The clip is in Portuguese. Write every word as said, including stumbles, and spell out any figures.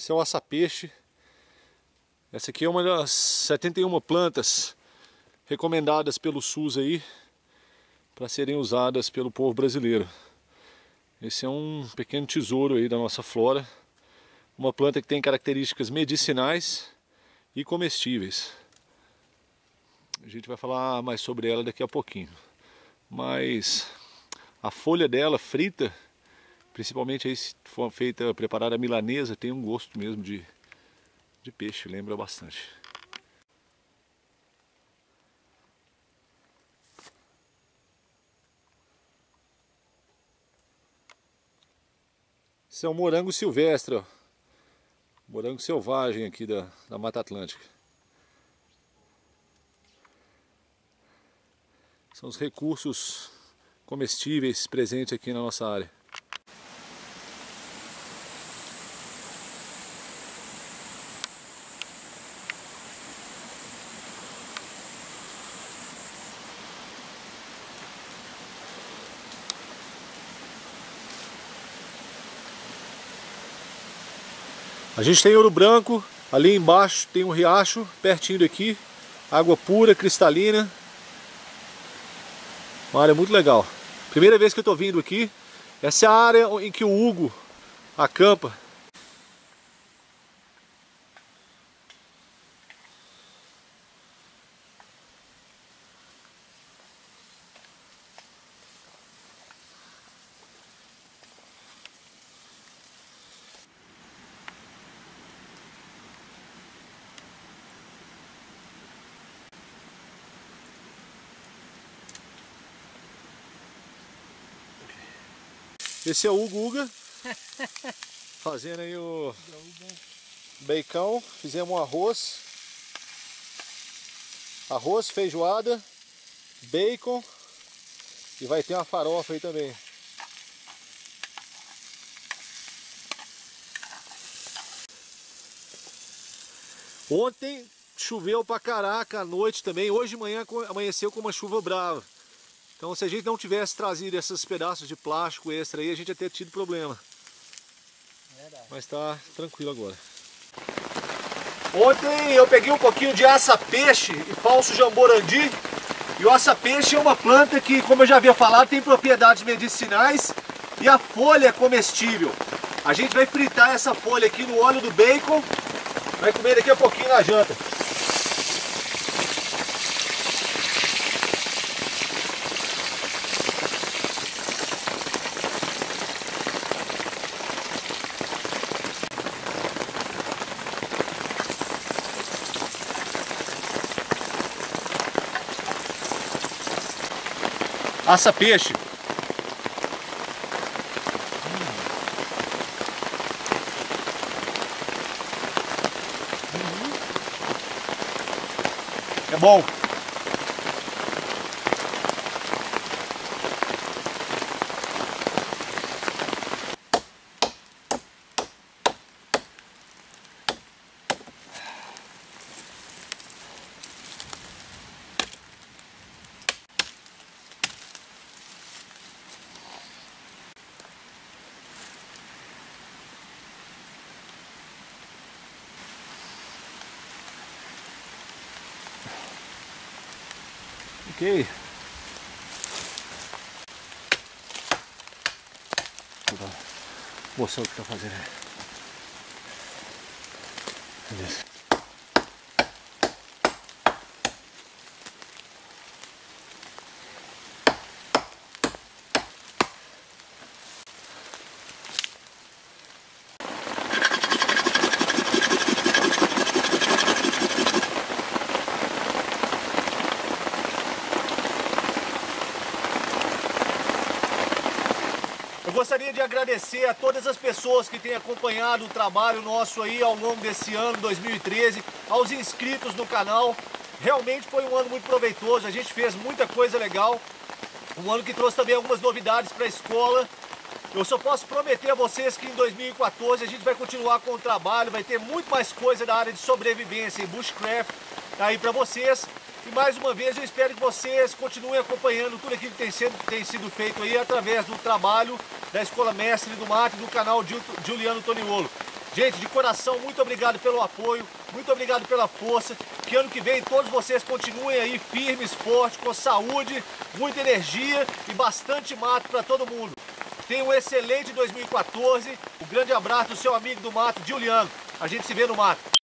Esse é o aça-peixe. Essa aqui é uma das setenta e uma plantas recomendadas pelo SUS aí para serem usadas pelo povo brasileiro. Esse é um pequeno tesouro aí da nossa flora. Uma planta que tem características medicinais e comestíveis. A gente vai falar mais sobre ela daqui a pouquinho. Mas a folha dela frita, principalmente aí se for feita, preparada milanesa, tem um gosto mesmo de, de peixe, lembra bastante. Esse é um morango silvestre, ó. Morango selvagem aqui da, da Mata Atlântica. São os recursos comestíveis presentes aqui na nossa área. A gente tem ouro branco, ali embaixo tem um riacho, pertinho daqui, água pura, cristalina. Uma área muito legal. Primeira vez que eu estou vindo aqui, essa é a área em que o Hugo acampa. Esse é o Hugo Uga, fazendo aí o bacon. Fizemos um arroz, arroz, feijoada, bacon e vai ter uma farofa aí também. Ontem choveu pra caraca à noite também, hoje de manhã amanheceu com uma chuva brava. Então, se a gente não tivesse trazido esses pedaços de plástico extra aí, a gente ia ter tido problema. Verdade. Mas tá tranquilo agora. Ontem eu peguei um pouquinho de aça-peixe e falso jamborandi. E o aça-peixe é uma planta que, como eu já havia falado, tem propriedades medicinais e a folha é comestível. A gente vai fritar essa folha aqui no óleo do bacon, vai comer daqui a pouquinho na janta. Aça-peixe. É bom. Ok. Vou mostrar o que está fazendo aí. Beleza. Gostaria de agradecer a todas as pessoas que têm acompanhado o trabalho nosso aí ao longo desse ano, dois mil e treze, aos inscritos no canal. Realmente foi um ano muito proveitoso, a gente fez muita coisa legal, um ano que trouxe também algumas novidades para a escola. Eu só posso prometer a vocês que em dois mil e quatorze a gente vai continuar com o trabalho, vai ter muito mais coisa da área de sobrevivência e bushcraft aí para vocês. E mais uma vez eu espero que vocês continuem acompanhando tudo aquilo que tem sido, tem sido feito aí através do trabalho da Escola Mestre do Mato e do canal Juliano Toniolo. Gente, de coração, muito obrigado pelo apoio, muito obrigado pela força. Que ano que vem todos vocês continuem aí firmes, fortes, com saúde, muita energia e bastante mato para todo mundo. Tenha um excelente dois mil e quatorze. Um grande abraço do seu amigo do mato, Juliano. A gente se vê no mato.